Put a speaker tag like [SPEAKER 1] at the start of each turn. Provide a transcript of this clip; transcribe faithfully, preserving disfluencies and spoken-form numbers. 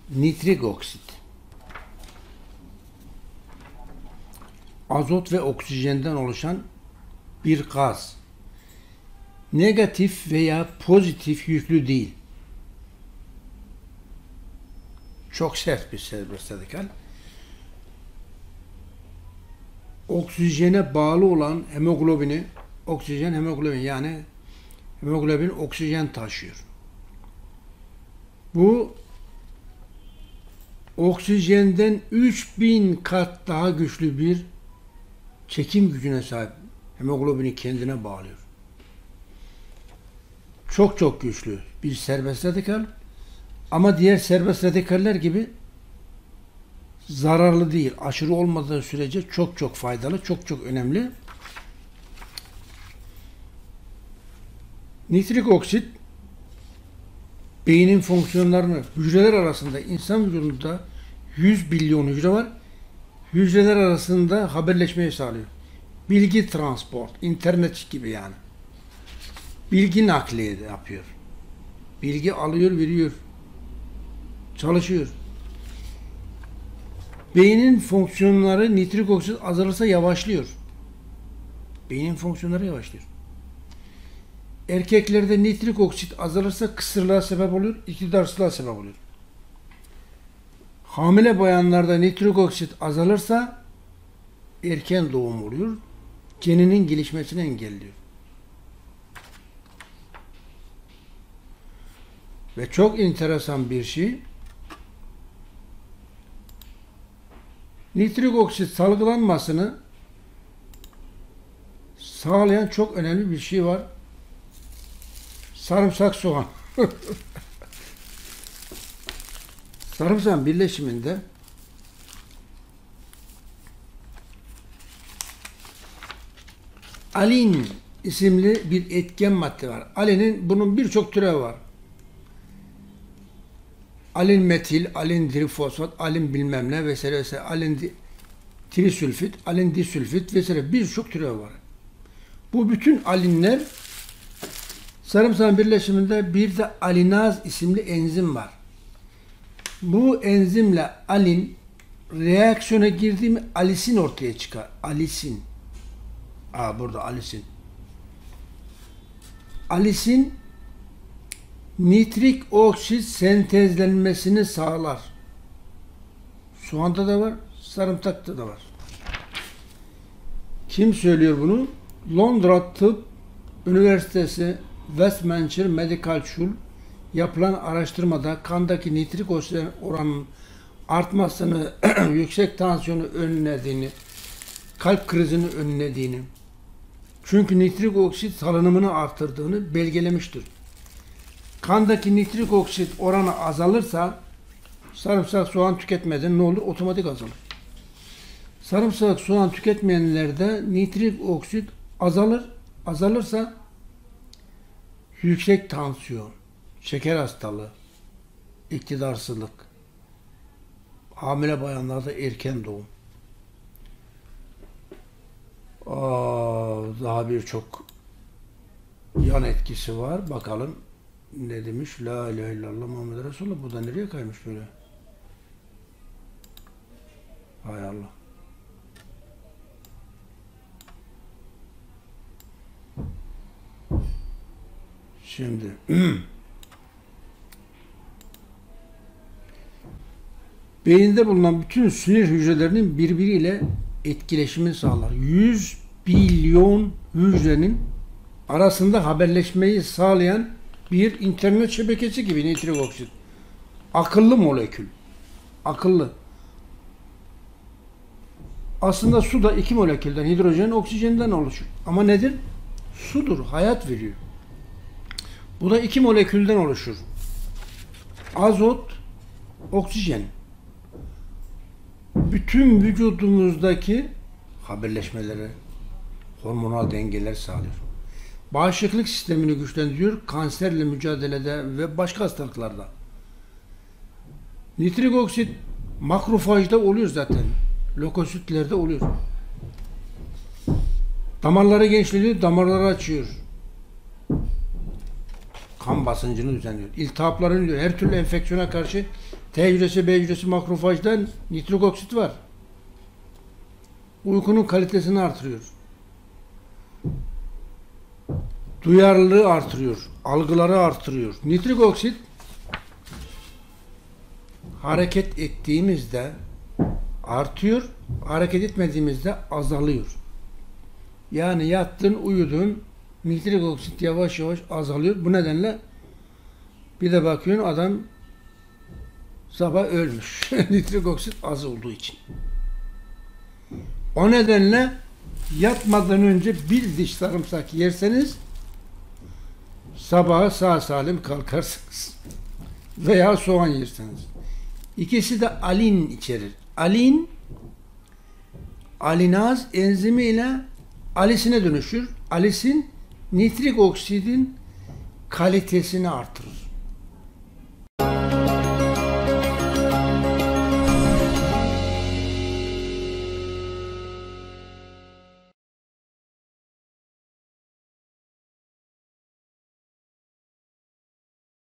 [SPEAKER 1] Nitrik oksit. Azot ve oksijenden oluşan bir gaz. Negatif veya pozitif yüklü değil. Çok sert bir serbest radikal. Oksijene bağlı olan hemoglobini, oksijen hemoglobin yani hemoglobin oksijen taşıyor. Bu oksijenden üç bin kat daha güçlü bir çekim gücüne sahip. Hemoglobini kendine bağlıyor. Çok çok güçlü bir serbest radikal ama diğer serbest radikaller gibi zararlı değil. Aşırı olmadığı sürece çok çok faydalı, çok çok önemli. Nitrik oksit beynin fonksiyonlarını, hücreler arasında, insan vücudunda yüz milyon hücre var. Hücreler arasında haberleşmeyi sağlıyor. Bilgi transport, internet gibi yani. Bilgi nakli yapıyor. Bilgi alıyor, veriyor. Çalışıyor. Beynin fonksiyonları nitrik oksit azalırsa yavaşlıyor. Beynin fonksiyonları yavaşlıyor. Erkeklerde nitrik oksit azalırsa kısırlığa sebep oluyor, iktidarsızlığa sebep oluyor. Hamile bayanlarda nitrik oksit azalırsa erken doğum oluyor, geninin gelişmesini engelliyor. Ve çok enteresan bir şey, nitrik oksit salgılanmasını sağlayan çok önemli bir şey var. Sarımsak, soğan. Sarımsağın birleşiminde alin isimli bir etken madde var. Alinin bunun birçok türevi var. Alin metil, alin trifosfat, alin bilmem ne vesaire vesaire, alin trisülfit, alin disülfit vesaire birçok türevi var. Bu bütün alinler sarımsağın birleşiminde bir de alinaz isimli enzim var. Bu enzimle alin reaksiyona girdiği mi alisin ortaya çıkar. Alisin. Aa burada alisin. Alisin nitrik oksit sentezlenmesini sağlar. Soğanda da var, sarımsakta da var. Kim söylüyor bunu? Londra Tıp Üniversitesi Westminster Medical School yapılan araştırmada kandaki nitrik oksit oranının artmasını, yüksek tansiyonu önlediğini, kalp krizini önlediğini, çünkü nitrik oksit salınımını artırdığını belgelemiştir. Kandaki nitrik oksit oranı azalırsa sarımsak, soğan tüketmeden ne olur? Otomatik azalır. Sarımsak, soğan tüketmeyenlerde nitrik oksit azalır. Azalırsa yüksek tansiyon, şeker hastalığı, iktidarsızlık, hamile bayanlarda erken doğum, Aa, daha birçok yan etkisi var. Bakalım ne demiş? La ilahe illallah Muhammed Resulullah. Bu da nereye kaymış böyle? Hay Allah. Şimdi beyinde bulunan bütün sinir hücrelerinin birbiriyle etkileşimini sağlar. yüz milyon hücrenin arasında haberleşmeyi sağlayan bir internet şebekesi gibi nitrik oksit. Akıllı molekül. Akıllı. Aslında su da iki molekülden, hidrojen, oksijenden oluşur. Ama nedir? Sudur. Hayat veriyor. Bu da iki molekülden oluşur. Azot, oksijen. Bütün vücudumuzdaki haberleşmeleri, hormonal dengeler sağlıyor. Bağışıklık sistemini güçlendiriyor, kanserle mücadelede ve başka hastalıklarda. Nitrik oksit makrofajda oluyor zaten. Lökositlerde oluyor. Damarları genişletiyor, damarları açıyor. Kan basıncını düzenliyor. İltihapları önlüyor. Her türlü enfeksiyona karşı T hücresi, B hücresi makrofajda nitrik oksit var. Uykunun kalitesini artırıyor. Duyarlılığı artırıyor. Algıları artırıyor. Nitrik oksit hareket ettiğimizde artıyor, hareket etmediğimizde azalıyor. Yani yattın, uyudun, nitrik oksit yavaş yavaş azalıyor. Bu nedenle bir de bakıyorsun adam sabah ölmüş. Nitrik oksit az olduğu için. O nedenle yatmadan önce bir diş sarımsak yerseniz sabaha sağ salim kalkarsınız. Veya soğan yerseniz. İkisi de alin içerir. Alin alinaz enzimi ile alisine dönüşür. Alisin nitrik oksidin kalitesini artırır.